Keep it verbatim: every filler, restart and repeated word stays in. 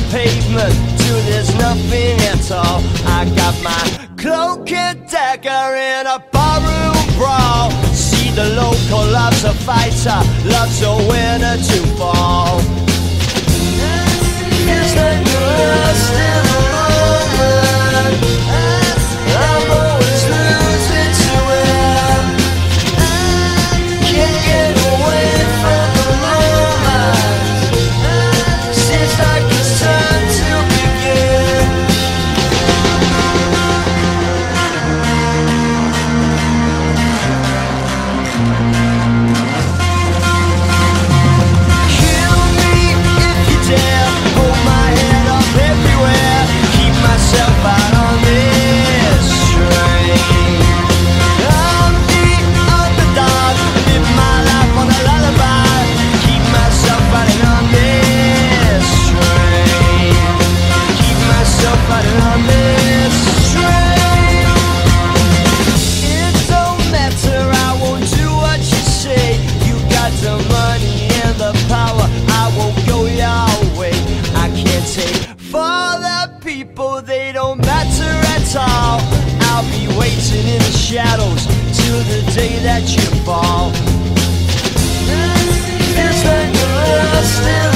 pavement till there's nothing at all. I got my cloak and dagger in a barroom brawl. See the local loves a fighter, loves a winner to fall. Feels like you're lost in the moment. I'm always losing to it. Can't get away from the moment. Seems like it's time to begin. Kill me if you dare. Hold my head up everywhere. Keep myself out on this train. I'm the underdog. Live my life on a lullaby. Keep myself riding on this train. Keep myself riding on this train. It don't matter, I won't do what you say. You got the money and the power, I won't go your way. I can't take for the people, they don't matter at all. I'll be waiting in the shadows till the day that you fall. Feels like you're lost in